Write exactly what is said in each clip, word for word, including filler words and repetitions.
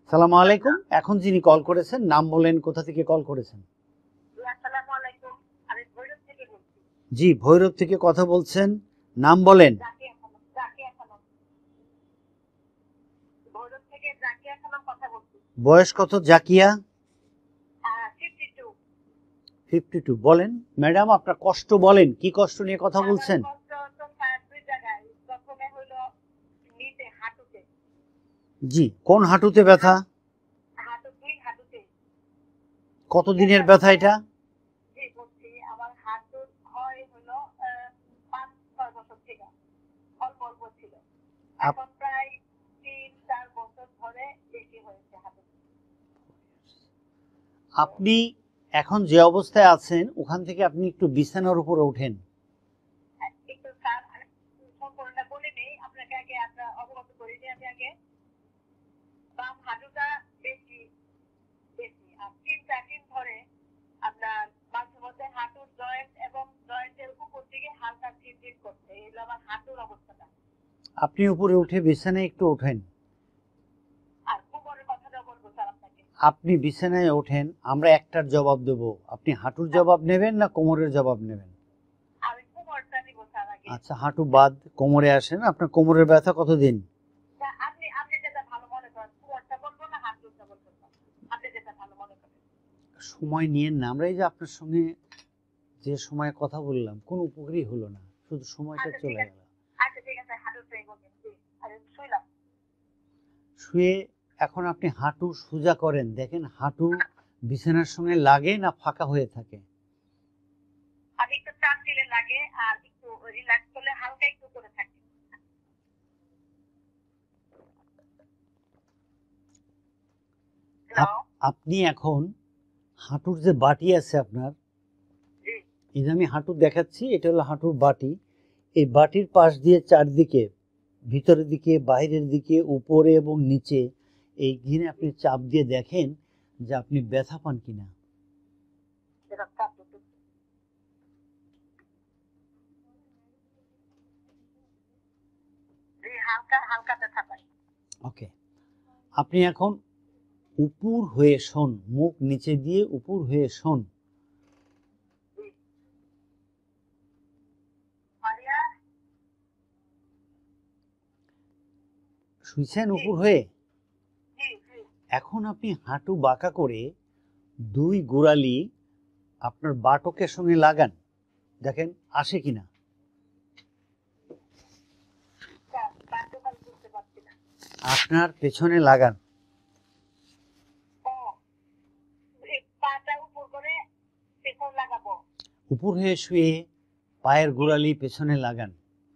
সালামু আলাইকুম। এখন যিনি কল করেছেন নাম বলেন, কোথা থেকে কল করেছেন? আসসালামু আলাইকুম, আমি ভৈরব থেকে বলছি। জি, ভৈরব থেকে কথা বলছেন, নাম বলেন। জাকিয়া খানম, জাকিয়া খানম, ভৈরব থেকে জাকিয়া খানম কথা বলছি। বয়স কত Zakia? Fifty two. Fifty two. বলেন ম্যাডাম, আপনার কষ্ট বলেন, কি কষ্ট নিয়ে কথা বলছেন? আমার কষ্ট তো প্রায় দুই জায়গায়। প্রথমে হলো নিচে হাঁটুতে। জি, কোন হাঁটুতে ব্যথা? হাঁটু দুই হাঁটুতে। কতদিনের ব্যথা এটা? জি বলছি, আমার হাঁটু হয় হলো আহ, পাঁচ ছয় বছর থেকে অল্প অল্প ছিল, এখন প্রায় তিন চার বছর ধরে বেশি হয়েছে হাঁটু। আপনি এখন যে অবস্থায় আছেন ওখান থেকে আপনি একটু বিছানার উপরে ওঠেন। একটু স্যার সম্পূর্ণটা বলে নেই আপনাকে, আগে আপনার অবগত করে দিই। আমি আগে বাম হাঁটুটা বেশি বেশি আর তিন চার দিন ধরে আপনার মাঝে মধ্যে হাঁটুর জয়েন্ট এবং জয়েন্টের উপর দিকে হালকা ঝিরঝির করছে, এই হলো আমার হাঁটুর অবস্থাটা। আপনি উপরে উঠে বিছানায় একটু ওঠেন। আর কোমরের কথাটা বলবো স্যার আপনাকে। আপনি বিছানায় ওঠেন, আমরা একটার জবাব দেব। আপনি হাঁটুর জবাব নেবেন না কোমরের জবাব নেবেন? আমি কোমরটা নিব স্যার আগে। আচ্ছা, হাঁটু বাদ, কোমরে আসেন। আপনার কোমরের ব্যথা কতদিন? আপনি আপনি যেটা ভালো মনে করেন, কোমরটা বলবো না হাঁটুটা বলবো, আপনি যেটা ভালো মনে করেন। সময় নিয়েন না। আমরা এই যে আপনার সঙ্গে যে সময় কথা বললাম কোনো উপকারই হলো না, শুধু সময়টা চলে গেল। আচ্ছা ঠিক আছে, হাঁটুটাই বলবেন। জি, আরে শুইলাম। শুয়ে এখন আপনি হাঁটু সোজা করেন, দেখেন হাঁটু বিছানার সঙ্গে লাগে না ফাঁকা হয়ে থাকে? আমি একটু চাপ দিলে লাগে আর একটু রিল্যাক্স করলে হালকা একটু করে থাকে। আপনি এখন হাঁটুর যে বাটি আছে আপনার, এই যে আমি হাঁটু দেখাচ্ছি, এটা হলো হাঁটুর বাটি। এই বাটির পাশ দিয়ে চারদিকে, ভিতরের দিকে, বাইরের দিকে, উপরে এবং নিচে, এই ঘিরে আপনি চাপ দিয়ে দেখেন যে আপনি ব্যথা পান কিনা। ওকে, আপনি এখন উপর হয়ে শোন, মুখ নিচে দিয়ে উপর হয়ে শোন। শুইছেন উপর হয়ে? এখন আপনি হাঁটু বাঁকা করে দুই গোড়ালি আপনার বাটকের সঙ্গে লাগান, দেখেন আসে কিনা। আপনার পেছনে লাগান, উপর হয়ে শুয়ে পায়ের গোড়ালি পেছনে লাগান,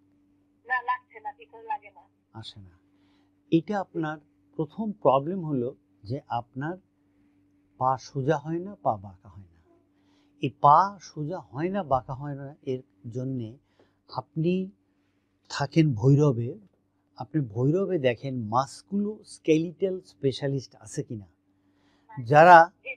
আসে না। এটা আপনার প্রথম প্রবলেম হলো যে আপনার পা সোজা হয় না, পা বাঁকা হয় না। এই পা সোজা হয় না, বাঁকা হয় না, এর জন্যে আপনি থাকেন ভৈরবে, আপনি ভৈরবে দেখেন মাসকুলো স্কেলিটাল স্পেশালিস্ট আছে কিনা, যারা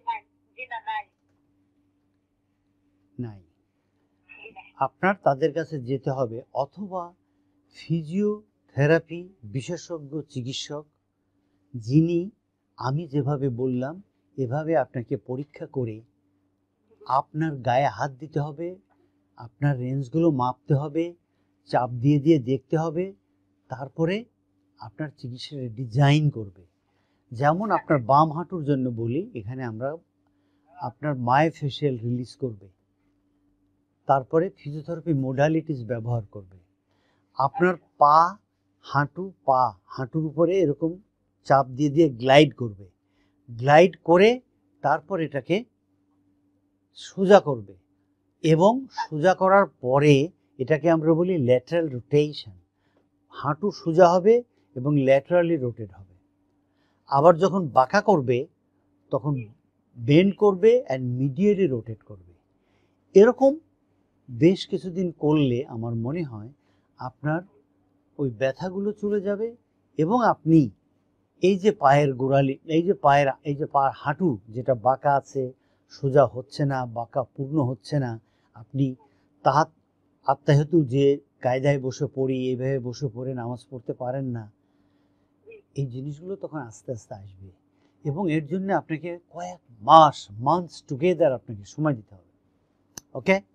নাই আপনার তাদের কাছে যেতে হবে, অথবা ফিজিওথেরাপি বিশেষজ্ঞ চিকিৎসক, যিনি আমি যেভাবে বললাম এভাবে আপনাকে পরীক্ষা করে আপনার গায়ে হাত দিতে হবে, আপনার রেঞ্জগুলো মাপতে হবে, চাপ দিয়ে দিয়ে দেখতে হবে, তারপরে আপনার চিকিৎসার ডিজাইন করবে। যেমন আপনার বাম হাঁটুর জন্য বলি, এখানে আমরা আপনার মায়োফেশিয়াল রিলিজ করবে, তারপরে ফিজিওথেরাপি মোডালিটিস ব্যবহার করবে। আপনার পা, হাঁটু, পা হাঁটুর উপরে এরকম চাপ দিয়ে দিয়ে গ্লাইড করবে, গ্লাইড করে তারপর এটাকে সোজা করবে, এবং সোজা করার পরে এটাকে আমরা বলি ল্যাটারাল রোটেশন। হাঁটু সোজা হবে এবং ল্যাটারালি রোটেট হবে। আবার যখন বাঁকা করবে তখন বেন্ড করবে অ্যান্ড মিডিয়ালি রোটেট করবে। এরকম বেশ কিছুদিন করলে আমার মনে হয় আপনার ওই ব্যথাগুলো চলে যাবে, এবং আপনি এই যে পায়ের গোড়ালি, এই যে পায়ের, এই যে পা হাঁটু যেটা বাঁকা আছে, সোজা হচ্ছে না, বাঁকা পূর্ণ হচ্ছে না, আপনি তাহাত আত্মাহেতু যে কায়দায় বসে পড়ি, এইভাবে বসে পড়ে নামাজ পড়তে পারেন না, এই জিনিসগুলো তখন আস্তে আস্তে আসবে। এবং এর জন্য আপনাকে কয়েক মাস মান্থস টুগেদার আপনাকে সময় দিতে হবে। ওকে।